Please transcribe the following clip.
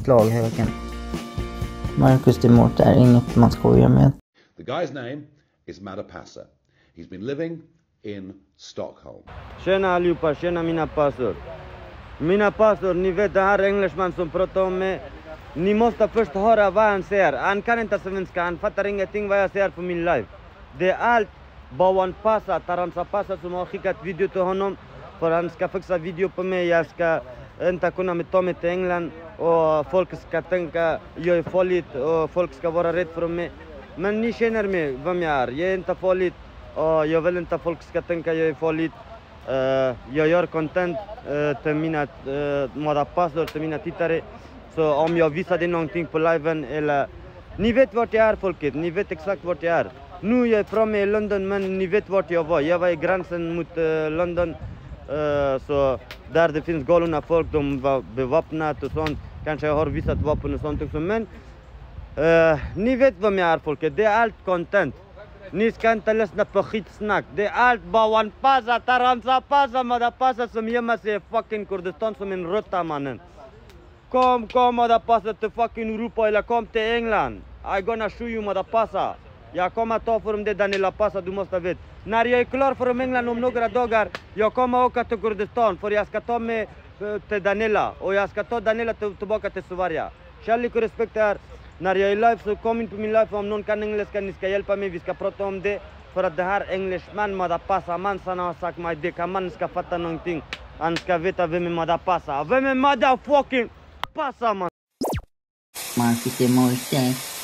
slaghögen. Marcus Demort är inget man skojar med. The guy's name is Madapasa. He's been living in Stockholm. Tjena allihopa, tjena mina passor. Mina passor, ni vet det här engelskman som pratar om mig. Ni måste först höra vad han säger. Han kan inte svenska, han fattar ingenting vad jag säger på min live. Det är allt Bawan Pasa, Taransa Pasa som har skickat video till honom. För han ska fixa video på mig, jag ska inte kunna ta mig till England. Och folk ska tänka jag är farligt och folk ska vara rädd för mig. Men ni känner mig, vem jag är. Jag är inte farligt och jag vill inte folk ska tänka jag är farligt. Jag gör content till mina Madapasor, till mina tittare. Så om jag visade någonting på liven eller... Ni vet vart jag är folket, ni vet exakt vart jag är. Nu är jag framme i London men ni vet vart jag var. Jag var i gränsen mot London. Så där det finns galna folk, de var bevapnat och sånt. Kanske jag har visat vapen och sånt också. Men ni vet vem jag är folket, det är allt content. Ni ska inte lyssna på skitsnack. Det är allt Bawan Pasa, Taransa Pasa, Madapasa som gömmer sig i fucking Kurdistan som en råtta mannen. Kom Madapasa till fucking Europa eller kom till England. I gonna show you Madapasa. Jag kommer ta för det Daniela Pasa, du måste veta. När jag är klar för England om några dagar, jag kommer åka till Kurdistan för jag ska ta mig till Daniela. Och jag ska ta Daniela tillbaka till Sverige. Kärlek och respekt här. När jag är live så kom in på min live om någon kan engelska, ni ska hjälpa mig, vi ska prata om det. För att det här engelskman Madapasa, man har sagt mig det, kan man ska fatta någonting. Han ska veta vem är Madapasa. Vem är Madafucking Pasa man? Marcus Demort.